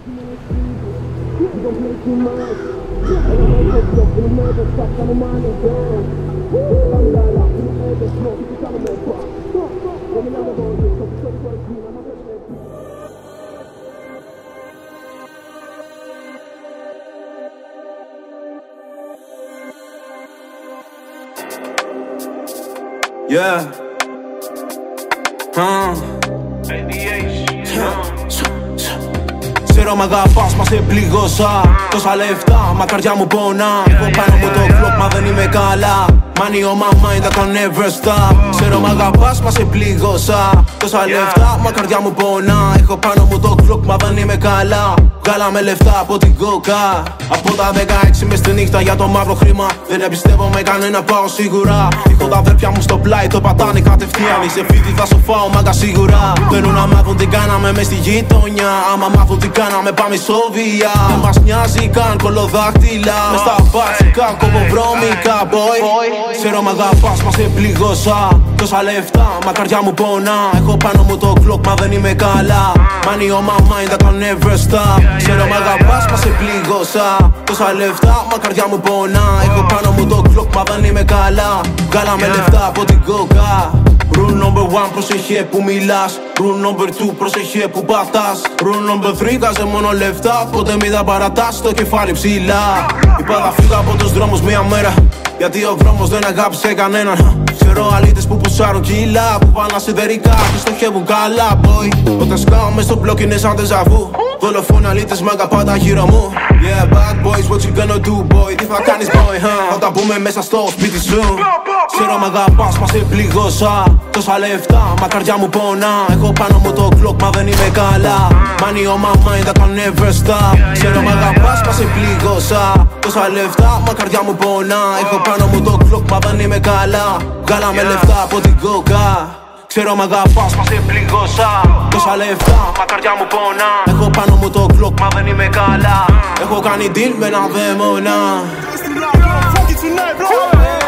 Yeah. Ξέρω μ' αγαπάς, μα σε πληγώσα. Τόσα λεφτά, μα καρδιά μου πονά. Έχω πάνω μου το κλοπ, μα δεν είμαι καλά. Money on my mind, I can never stop. Ξέρω μ' αγαπάς, μα σε πληγώσα. Τόσα λεφτά, μα καρδιά μου πονά. Έχω πάνω μου το κλοπ, μα δεν είμαι καλά. Βγάλαμε λεφτά από την κόκα. Από τα 16 μες τη νύχτα για το μαύρο χρήμα. Δεν εμπιστεύω με κανένα, πάω σίγουρα. Έχω τα αδέρφια μου στο πλάι, το πατάνε κατευθείαν. Είσαι φίτη, θα σου φάω μάγκα σίγουρα. Θέλουν να μάθουν τι κάναμε μες στη γειτονιά. Άμα μάθουν τι κάναμε πάμε σοβία. Δεν μας νοιάζει καν κολοδάκτυλα. Μες στα μπάτσικα, κομποβρώμικα, boy. Ξέρω μ' αγαπάς, μα σε πληγώσα. Τόσα λεφτά, μα καρδιά μου πονά. Έχω πάνω μου το κλοκ, μα δεν είμαι καλά. Money on my mind, I can never stop. Ξέρω μ' αγαπάς, μα σε πληγώσα. Τόσα λεφτά, μα καρδιά μου πονά. Έχω πάνω μου το κλοκ, μα δεν είμαι καλά. Βγάλαμε λεφτά από την κόκα. Rule number 1, προσεχέ που μιλάς. Rule number 2, προσεχέ που πατάς. Rule number 3, κάζε μόνο λεφτά. Ποτέ μη τα παρατάς, το κεφάλι ψηλά. Είπα θα φύγω από τους δρόμους μια μέρα, γιατί ο δρόμος δεν αγάπησε κανέναν. Ξέρω αλήτες που πουσάρουν κιλά, που πάνε σιδερικά και στοχεύουν καλά, boy. Όταν σκάω μες στο μπλοκ είναι σαν τεζαβού. Δολοφόνοι αλήτες μ' αγαπάτα γύρω μου. Yeah, bad boys, what you gonna do, boy? Τι θα κάνεις, boy, όταν μπούμε μέσα στο σπίτι σου. Ξέρω μ' αγαπάς, μα σε πληγώσα. Τόσα λεφτά, μα καρδιά μου πονά. Έχω πάνω μου το κλοκ, μα δεν είμαι καλά. Money on my mind, I can never stop. Ξέρω μ' αγαπάς, μα σε πληγώσα. Τόσα λεφτά, μα καρδιά μου πονά. Έχω πάνω μου το κλοκ, μα δεν είμαι καλά. Βγάλαμε λεφτά από την κόκα. Ξέρω μ' αγαπάς, μα σε πληγώσα. Τόσα λεφτά, μα καρδιά μου πονά. Έχω πάνω μου το κλοκ, μα δεν είμαι καλά. Έχω κάνει deal με ένα δαίμονα.